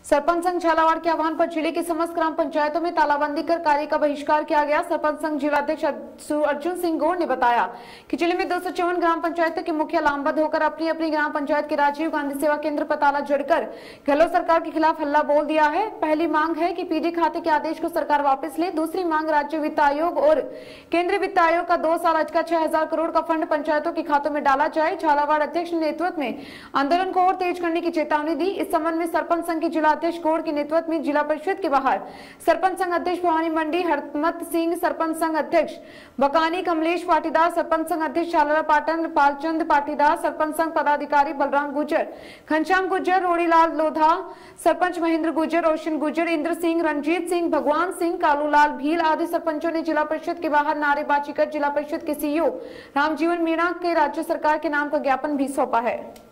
सरपंच संघ झालावाड़ के आह्वान पर जिले की समस्त ग्राम पंचायतों में तालाबंदी कर कार्य का बहिष्कार किया गया। सरपंच संघ जिलाध्यक्ष अर्जुन सिंह गौड़ ने बताया कि जिले में 254 ग्राम पंचायतों के मुखिया लामबंद होकर अपनी अपनी ग्राम पंचायत के राजीव गांधी सेवा केंद्र पर ताला जड़कर गहलोत सरकार के खिलाफ हल्ला बोल दिया है। पहली मांग है कि पीडी खाते के आदेश को सरकार वापस ले। दूसरी मांग राज्य वित्त आयोग और केंद्रीय वित्त आयोग का 2 साल का 6000 करोड़ का फंड पंचायतों के खातों में डाला जाए। झालावाड़ अध्यक्ष ने नेतृत्व में आंदोलन को और तेज करने की चेतावनी दी। इस संबंध में सरपंच संघ के जिलाध्यक्ष गौड़ के नेतृत्व में जिला परिषद के बाहर सरपंच संघ अध्यक्ष भवानी मंडी हरमत सिंह, सरपंच संघ अध्यक्ष बकानी कमलेश पाटीदार, सरपंच संघ अध्यक्ष चालरा पाटन पालचंद पाटीदार, सरपंच संघ पदाधिकारी बलराम गुजर, घनश्याम गुजर, रोड़ीलाल लोधा, सरपंच महेंद्र गुजर, रोशन गुजर, इंद्र सिंह, रंजीत सिंह, भगवान सिंह, कालूलाल भील आदि सरपंचों ने जिला परिषद के बाहर नारेबाजी कर जिला परिषद के सीईओ रामजीवन मीणा के राज्य सरकार के नाम का ज्ञापन भी सौंपा है।